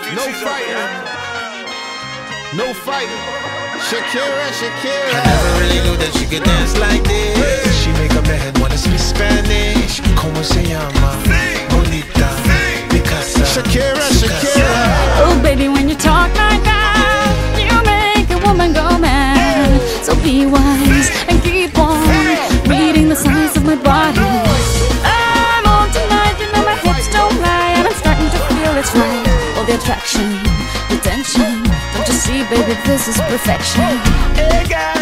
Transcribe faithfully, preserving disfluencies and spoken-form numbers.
No fighting. No fighting. Shakira, Shakira. I never really knew that she could dance like this. She make a man wanna speak Spanish. Como se llama? Bonita, Picasa. Shakira, Shakira. Oh baby, when you talk like that, you make a woman go mad. So be wise and keep on reading the signs of my body. I'm on tonight, you know my hips don't lie, and I'm starting to feel it's right. All the attraction, the tension, don't you see, baby, this is perfection. Hey, girl.